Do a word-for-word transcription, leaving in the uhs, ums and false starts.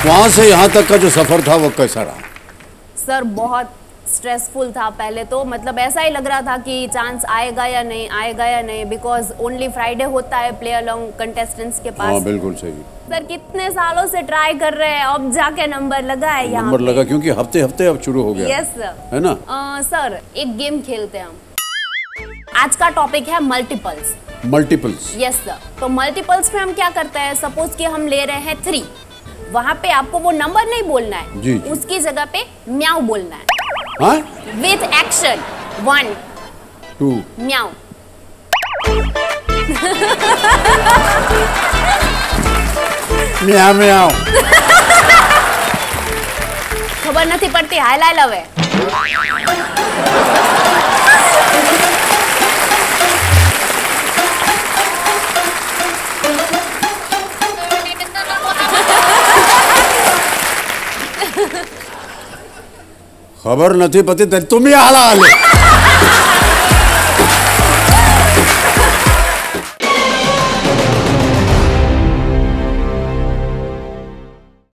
वहाँ से यहाँ तक का जो सफर था वो कैसा रहा? सर बहुत स्ट्रेसफुल था पहले तो, मतलब ऐसा ही लग रहा था कि चांस आएगा या नहीं आएगा या नहीं, बिकॉज ओनली फ्राइडे होता है प्ले अलोंग कंटेस्टेंट्स के पास। हाँ बिल्कुल सही। सर कितने सालों से ट्राई कर रहे हैं, अब जाके नंबर लगा है यहाँ नंबर लगा क्योंकि हफ्ते हफ्ते अब शुरू हो गया। यस सर, है ना? आ, सर एक गेम खेलते हैं हम। आज का टॉपिक है मल्टीपल्स। मल्टीपल्स? Yes sir. तो मल्टीपल्स में हम क्या करते हैं, सपोज कि हम ले रहे हैं थ्री, वहाँ पे आपको वो नंबर नहीं बोलना है जी, जी। उसकी जगह पे म्याऊ बोलना है। हाँ? विथ एक्शन, वन टू म्याऊ। म्याऊ म्याऊ। खबर नहीं पड़ती, हाय लाय लवे। खबर नहीं पड़ती तुम ही हाला हाले।